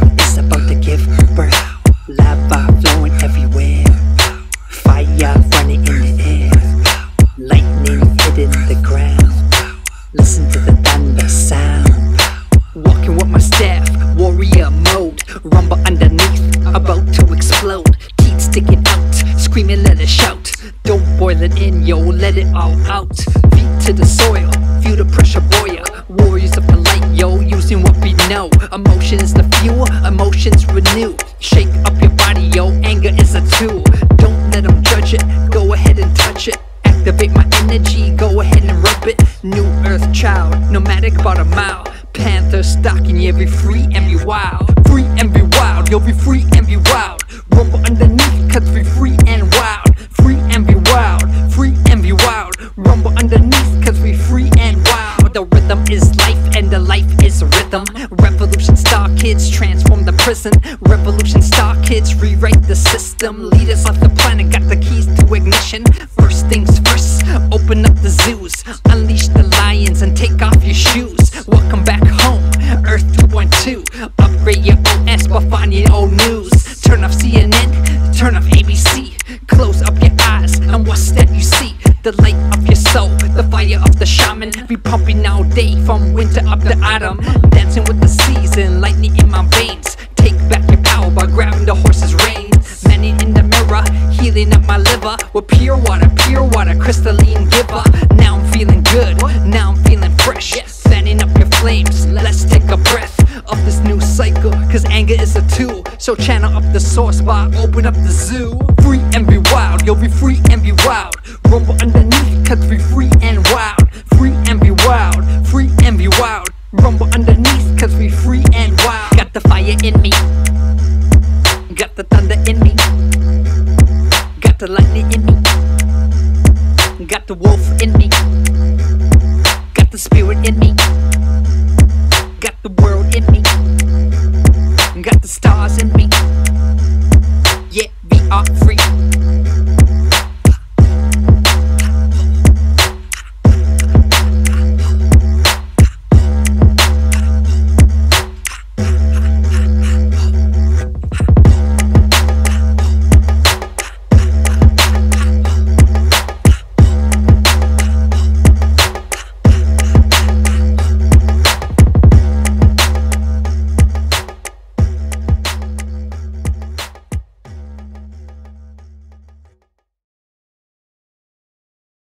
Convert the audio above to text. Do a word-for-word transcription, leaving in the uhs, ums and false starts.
is about to give birth. Lava flowing everywhere, fire running in the air, lightning hitting the ground. Listen to the thunder sound. Walking with my staff, warrior mode. Rumble underneath, about to explode. Teeth sticking out, screaming let it shout. Don't boil it in, yo, let it all out. Feet to the soil, feel the pressure boil. Warriors of the light, yo, using what we know. Emotion is the fuel, emotions renew. Shake up your body, yo, anger is a tool. Don't let them judge it, go ahead and touch it. Activate my energy, go ahead and rub it. New earth child, nomadic about a mile. Panther stalking you, be free and be wild. Free and be wild, you'll be free and be wild. Rumble underneath, cause we free and wild. Free and be wild, free and be wild. Rumble underneath, cause we free and wild. The rhythm is life and the life is rhythm. Revolution star kids transform the prison. Revolution star kids rewrite the system. Leaders of the planet got the keys to ignition. First things first, open up the zoos. Unleash the lions and take off your shoes. Welcome back home, Earth two point two. Upgrade your O S by finding old news. Turn off C N N, turn off A B C. Close up your eyes and what's that you see? The light of your soul, the fire of the shaman. Be pumping all day from winter up to autumn. Dancing with the season, lightning in my veins. Take back your power by grabbing the horse's reins. Manning in the mirror, healing up my liver. With pure water, pure water, crystalline giver. Now I'm feeling good, now I'm feeling fresh. Fanning up your flames, let's take a breath of this new cycle, cause anger is a tool. So channel up the source bar, open up the zoo. Free and be wild, you'll be free and be wild. Rumble underneath, cause we free and wild. Free and be wild, free and be wild. Rumble underneath, cause we free and wild. Got the fire in me, got the thunder in me, got the lightning in me, got the wolf in me, got the spirit in me, got the world in me, got the stars in me.